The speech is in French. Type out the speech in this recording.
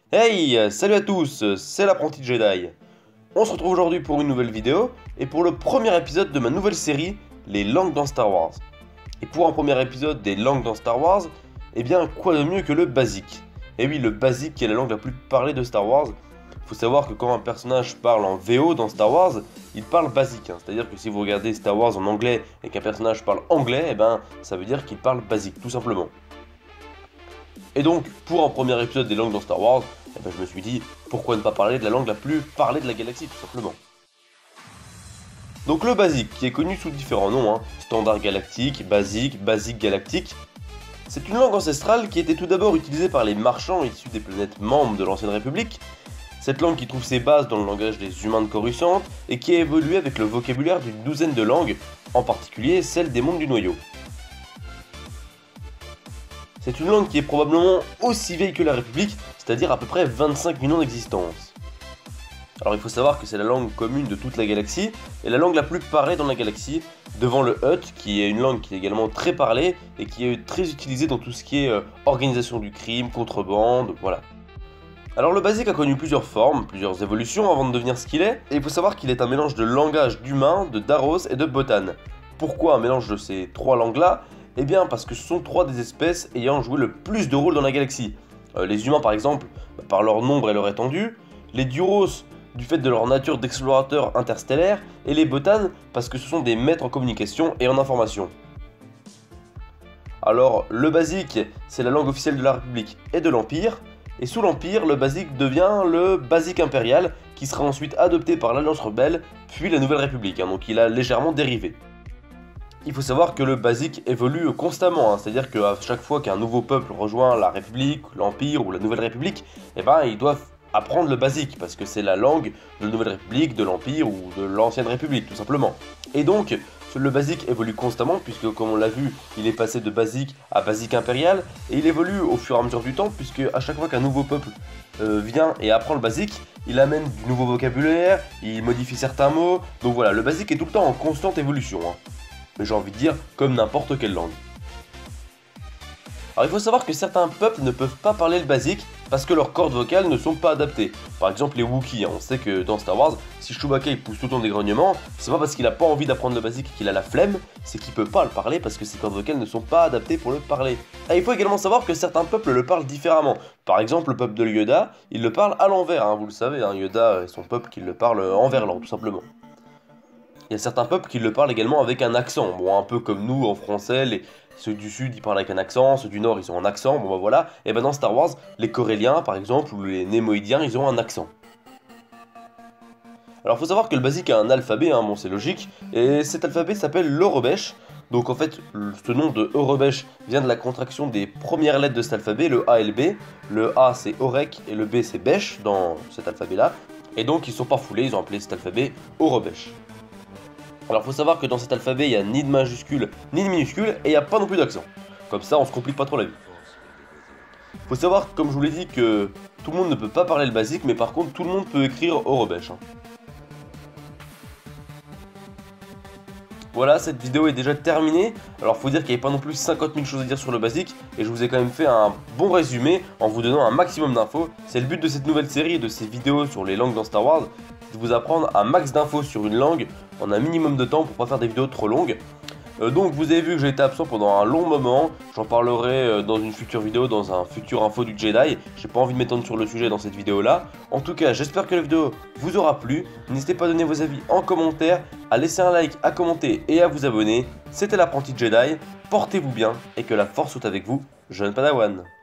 Hey, salut à tous, c'est l'apprenti Jedi. On se retrouve aujourd'hui pour une nouvelle vidéo et pour le premier épisode de ma nouvelle série, les langues dans Star Wars. Et pour un premier épisode des langues dans Star Wars, eh bien quoi de mieux que le basique. Et oui, le basique qui est la langue la plus parlée de Star Wars. Faut savoir que quand un personnage parle en VO dans Star Wars, il parle basique. C'est-à-dire que si vous regardez Star Wars en anglais et qu'un personnage parle anglais, eh ben ça veut dire qu'il parle basique, tout simplement. Et donc, pour un premier épisode des langues dans Star Wars, eh ben, je me suis dit, pourquoi ne pas parler de la langue la plus parlée de la galaxie, tout simplement. Donc le basique, qui est connu sous différents noms, standard galactique, basique galactique, c'est une langue ancestrale qui était tout d'abord utilisée par les marchands issus des planètes membres de l'Ancienne République. Cette langue qui trouve ses bases dans le langage des humains de Coruscant et qui a évolué avec le vocabulaire d'une douzaine de langues, en particulier celle des mondes du noyau. C'est une langue qui est probablement aussi vieille que la République, c'est-à-dire à peu près 25 millions d'existence. Alors il faut savoir que c'est la langue commune de toute la galaxie, et la langue la plus parlée dans la galaxie, devant le Hutt, qui est une langue qui est également très parlée, et qui est très utilisée dans tout ce qui est organisation du crime, contrebande, voilà. Alors le basique a connu plusieurs formes, plusieurs évolutions avant de devenir ce qu'il est, et il faut savoir qu'il est un mélange de langage d'humain, de Daros et de Botan. Pourquoi un mélange de ces trois langues-là ? Eh bien parce que ce sont trois des espèces ayant joué le plus de rôles dans la galaxie. Les humains par exemple, par leur nombre et leur étendue, les Duros du fait de leur nature d'explorateurs interstellaires, et les Botan parce que ce sont des maîtres en communication et en information. Alors le basique, c'est la langue officielle de la République et de l'Empire, et sous l'Empire, le basique devient le basique impérial, qui sera ensuite adopté par l'Alliance Rebelle, puis la Nouvelle République, donc il a légèrement dérivé. Il faut savoir que le basique évolue constamment, c'est-à-dire qu'à chaque fois qu'un nouveau peuple rejoint la République, l'Empire ou la Nouvelle République, eh ben, ils doivent apprendre le basique, parce que c'est la langue de la Nouvelle République, de l'Empire ou de l'Ancienne République, tout simplement. Et donc, le basique évolue constamment, puisque comme on l'a vu, il est passé de basique à basique impérial, et il évolue au fur et à mesure du temps, puisque à chaque fois qu'un nouveau peuple vient et apprend le basique, il amène du nouveau vocabulaire, il modifie certains mots, donc voilà, le basique est tout le temps en constante évolution. Mais j'ai envie de dire, comme n'importe quelle langue. Alors il faut savoir que certains peuples ne peuvent pas parler le basique parce que leurs cordes vocales ne sont pas adaptées. Par exemple les Wookiees, on sait que dans Star Wars, si Chewbacca il pousse tout le temps des grognements, c'est pas parce qu'il a pas envie d'apprendre le basique et qu'il a la flemme, c'est qu'il peut pas le parler parce que ses cordes vocales ne sont pas adaptées pour le parler. Et il faut également savoir que certains peuples le parlent différemment. Par exemple le peuple de Yoda, il le parle à l'envers, vous le savez, Yoda et son peuple qui le parle en verlan tout simplement. Il y a certains peuples qui le parlent également avec un accent, bon un peu comme nous en français, ceux du sud ils parlent avec un accent, ceux du nord ils ont un accent, bon bah voilà, et ben dans Star Wars, les Coréliens par exemple, ou les Némoïdiens ils ont un accent. Alors faut savoir que le basique a un alphabet, bon c'est logique, et cet alphabet s'appelle l'Aurebesh, donc en fait ce nom de Aurebesh vient de la contraction des premières lettres de cet alphabet, le A et le B, le A c'est Orek et le B c'est Besh dans cet alphabet là, et donc ils sont pas foulés, ils ont appelé cet alphabet Aurebesh. Alors faut savoir que dans cet alphabet, il n'y a ni de majuscule ni de minuscule et il n'y a pas non plus d'accent. Comme ça, on se complique pas trop la vie. Faut savoir, comme je vous l'ai dit, que tout le monde ne peut pas parler le basique, mais par contre, tout le monde peut écrire Aurebesh. Voilà, cette vidéo est déjà terminée. Alors faut dire qu'il n'y avait pas non plus 50 000 choses à dire sur le basique, et je vous ai quand même fait un bon résumé en vous donnant un maximum d'infos. C'est le but de cette nouvelle série et de ces vidéos sur les langues dans Star Wars, de vous apprendre un max d'infos sur une langue en un minimum de temps pour pas faire des vidéos trop longues. Donc vous avez vu que j'ai été absent pendant un long moment, j'en parlerai dans une future vidéo, dans un futur info du Jedi, j'ai pas envie de m'étendre sur le sujet dans cette vidéo là. En tout cas j'espère que la vidéo vous aura plu, n'hésitez pas à donner vos avis en commentaire, à laisser un like, à commenter et à vous abonner. C'était l'apprenti Jedi, portez-vous bien et que la force soit avec vous, jeune Padawan.